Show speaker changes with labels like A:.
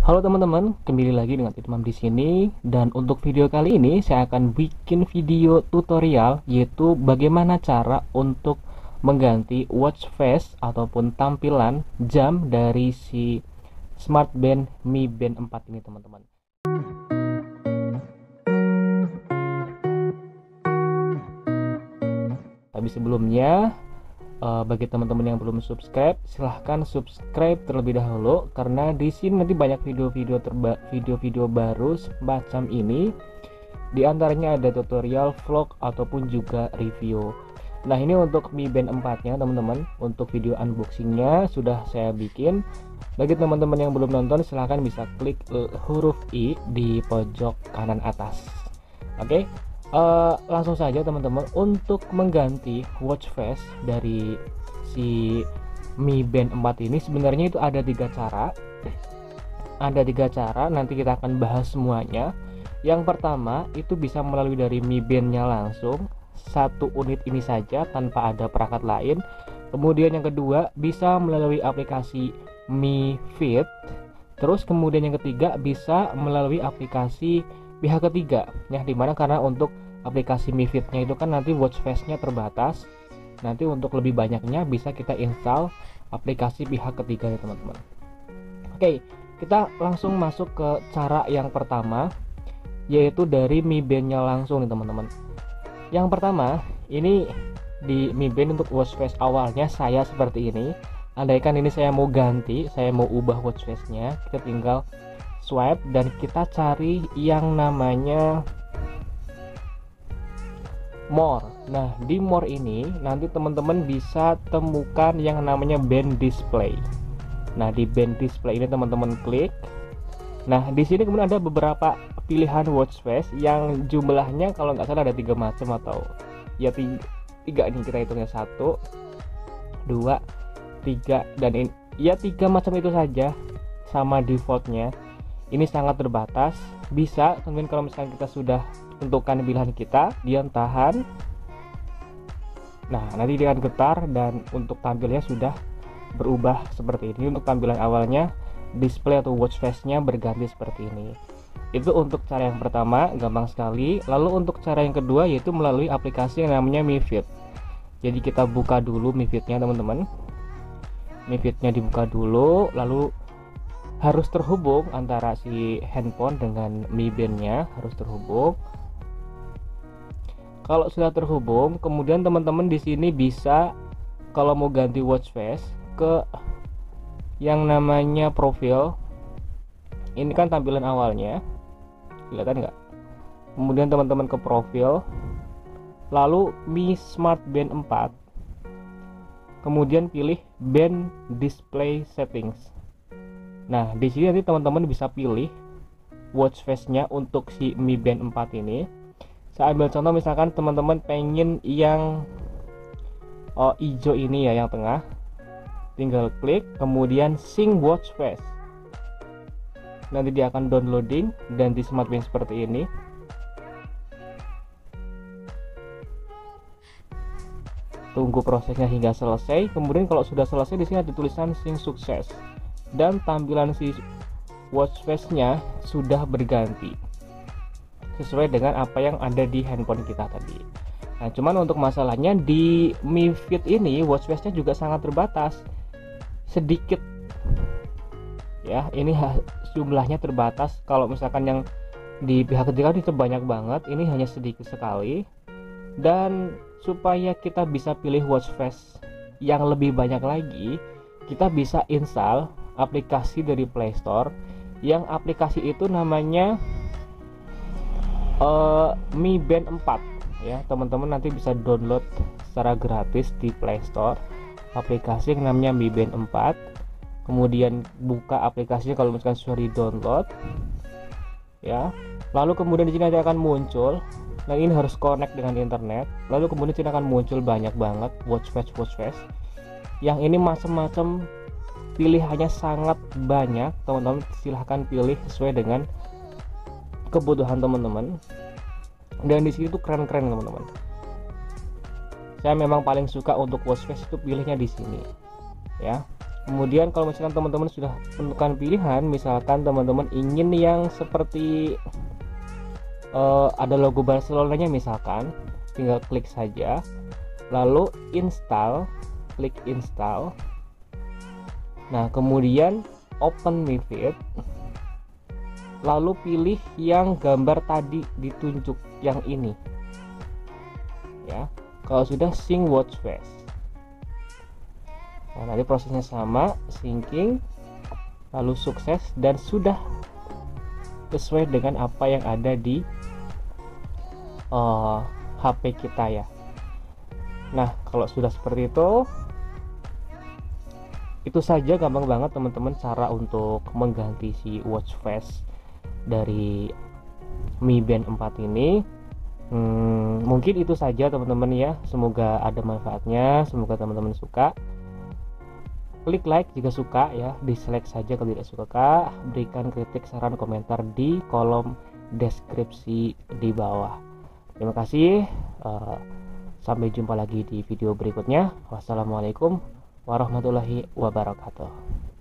A: Halo teman-teman, kembali lagi dengan Imam di sini. Dan untuk video kali ini saya akan bikin video tutorial, yaitu bagaimana cara untuk mengganti watch face ataupun tampilan jam dari si Smart Band Mi Band 4 ini teman-teman. Tapi sebelumnya, bagi teman-teman yang belum subscribe, silahkan subscribe terlebih dahulu, karena di sini nanti banyak video-video baru semacam ini. Di antaranya ada tutorial, vlog ataupun juga review. Nah, ini untuk Mi Band 4-nya teman-teman. Untuk video unboxingnya sudah saya bikin. Bagi teman-teman yang belum nonton, silahkan bisa klik huruf I di pojok kanan atas. Oke. Langsung saja teman-teman, untuk mengganti watch face dari si Mi Band 4 ini sebenarnya itu ada tiga cara. Nanti kita akan bahas semuanya. Yang pertama itu bisa melalui dari Mi Band-nya langsung, satu unit ini saja tanpa ada perangkat lain. Kemudian yang kedua bisa melalui aplikasi Mi Fit. Terus kemudian yang ketiga bisa melalui aplikasi pihak ketiga, ya, dimana karena untuk aplikasi Mi Fit-nya itu kan nanti watch face-nya terbatas. Nanti untuk lebih banyaknya bisa kita install aplikasi pihak ketiga ya teman-teman. Oke, kita langsung masuk ke cara yang pertama, yaitu dari Mi Band-nya langsung nih teman-teman. Yang pertama, ini di Mi Band untuk watch face awalnya saya seperti ini. Andaikan ini saya mau ganti, saya mau ubah watch face-nya, kita tinggal swipe dan kita cari yang namanya more. Nah, di more ini nanti teman-teman bisa temukan yang namanya band display. Nah, di band display ini teman-teman klik. Nah, di sini kemudian ada beberapa pilihan watch face yang jumlahnya kalau nggak salah ada 3 macam, atau ya 3 ini kita hitungnya 1 2 3, dan ini ya 3 macam itu saja sama defaultnya. Ini sangat terbatas. Bisa kemudian kalau misalkan kita sudah tentukan pilihan kita, diam tahan. Nah, nanti dia akan getar dan untuk tampilnya sudah berubah seperti ini. Untuk tampilan awalnya, display atau watch face-nya berganti seperti ini. Itu untuk cara yang pertama, gampang sekali. Lalu untuk cara yang kedua yaitu melalui aplikasi yang namanya Mi Fit. Jadi kita buka dulu Mi Fit-nya teman-teman. Mi Fit-nya dibuka dulu, lalu harus terhubung antara si handphone dengan Mi Band-nya, harus terhubung. Kalau sudah terhubung, kemudian teman-teman di sini bisa, kalau mau ganti watch face, ke yang namanya profil. Ini kan tampilan awalnya, kelihatan nggak? Kemudian teman-teman ke profil, lalu Mi Smart Band 4, kemudian pilih band display settings. Nah, di sini nanti teman-teman bisa pilih watch face-nya untuk si Mi Band 4 ini. Saya ambil contoh, misalkan teman-teman pengen yang hijau ini ya, yang tengah. Tinggal klik, kemudian sync watch face. Nanti dia akan downloading dan di Smart Band seperti ini. Tunggu prosesnya hingga selesai. Kemudian kalau sudah selesai, di sini ada tulisan sync sukses. Dan tampilan si watch face-nya sudah berganti sesuai dengan apa yang ada di handphone kita tadi. Nah, cuman untuk masalahnya di Mi Fit ini watch face-nya juga sangat terbatas, sedikit ya. Ini jumlahnya terbatas. Kalau misalkan yang di pihak ketiga itu banyak banget, ini hanya sedikit sekali. Dan supaya kita bisa pilih watch face yang lebih banyak lagi, kita bisa install aplikasi dari Play Store, yang aplikasi itu namanya Mi Band 4 ya. Teman-teman nanti bisa download secara gratis di Play Store aplikasi yang namanya Mi Band 4. Kemudian buka aplikasinya kalau misalkan sudah di-download ya. Lalu kemudian di sini nanti akan muncul. Nah, ini harus connect dengan internet. Lalu kemudian di sini akan muncul banyak banget watch face. Yang ini macam-macam, pilihannya sangat banyak. Teman-teman silahkan pilih sesuai dengan kebutuhan teman-teman. Dan di sini tuh keren-keren teman-teman. Saya memang paling suka untuk watch face itu pilihnya di sini ya. Kemudian kalau misalkan teman-teman sudah tentukan pilihan, misalkan teman-teman ingin yang seperti ada logo Barcelonanya misalkan, tinggal klik saja, lalu install, klik install. Nah kemudian open Mi Fit, lalu pilih yang gambar tadi ditunjuk yang ini ya. Kalau sudah sync watch face, nah nanti prosesnya sama, syncing, lalu sukses dan sudah sesuai dengan apa yang ada di HP kita ya. Nah kalau sudah seperti itu saja, gampang banget teman-teman cara untuk mengganti si watch face dari Mi Band 4 ini. Mungkin itu saja teman-teman ya, semoga ada manfaatnya, semoga teman-teman suka. Klik like jika suka ya, dislike saja kalau tidak suka. Berikan kritik, saran, komentar di kolom deskripsi di bawah. Terima kasih, sampai jumpa lagi di video berikutnya. Wassalamualaikum warahmatullahi wabarakatuh.